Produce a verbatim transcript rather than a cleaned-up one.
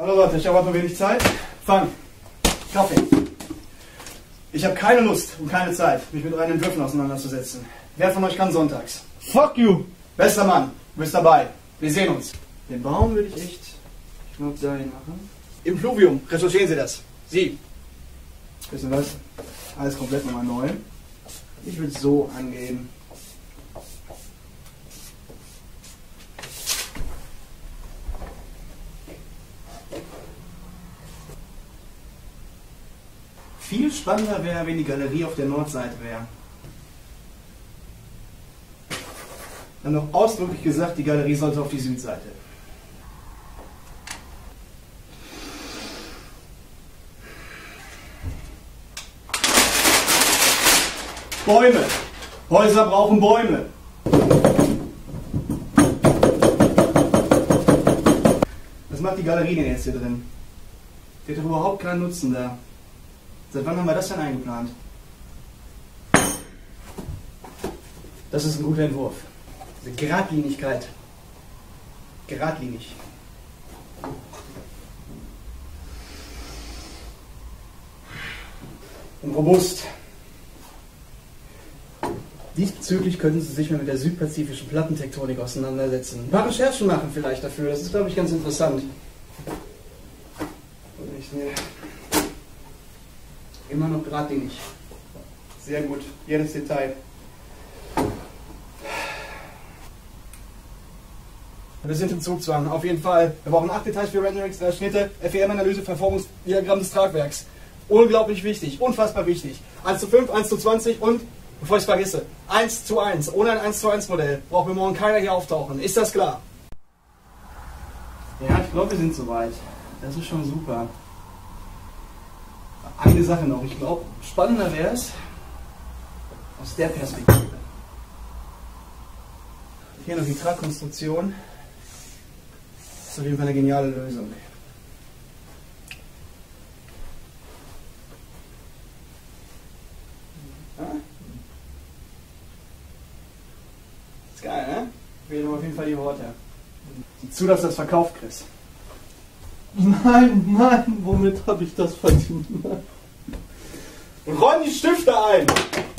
Hallo Leute, ich habe aber wenig Zeit. Fang. Kaffee. Ich habe keine Lust und keine Zeit, mich mit reinen Entwürfen auseinanderzusetzen. Wer von euch kann sonntags? Fuck you! Bester Mann, du bist dabei. Wir sehen uns. Den Baum würde ich echt, ich glaube, dahin machen. Impluvium, recherchieren Sie das. Sie. Wissen was? Alles komplett nochmal neu. Ich würde es so angehen. Viel spannender wäre, wenn die Galerie auf der Nordseite wäre. Dann noch ausdrücklich gesagt, die Galerie sollte auf die Südseite. Bäume. Häuser brauchen Bäume. Was macht die Galerie denn jetzt hier drin? Die hat doch überhaupt keinen Nutzen da. Seit wann haben wir das denn eingeplant? Das ist ein guter Entwurf. Diese Geradlinigkeit. Geradlinig. Und robust. Diesbezüglich könnten Sie sich mal mit der südpazifischen Plattentektonik auseinandersetzen. Ein paar Recherchen machen vielleicht dafür. Das ist, glaube ich, ganz interessant. Und ich sehe. Immer noch geradlinig. Sehr gut. Jedes Detail. Wir sind im Zugzwang. Auf jeden Fall. Wir brauchen acht Details für Renderings, äh, Schnitte, F E M-Analyse, Verformungsdiagramm des Tragwerks. Unglaublich wichtig. Unfassbar wichtig. eins zu fünf, eins zu zwanzig und, bevor ich es vergesse, eins zu eins. Ohne ein eins zu eins Modell braucht mir morgen keiner hier auftauchen. Ist das klar? Ja, ich glaube, wir sind soweit. Das ist schon super. Eine Sache noch, ich glaube, spannender wäre es aus der Perspektive. Hier noch die Tragkonstruktion. Das ist auf jeden Fall eine geniale Lösung. Ja? Ist geil, ne? Wählen wir auf jeden Fall die Worte. Sieh zu, dass du das verkauft kriegst. Nein, nein, womit habe ich das verdient? Und räum die Stifte ein!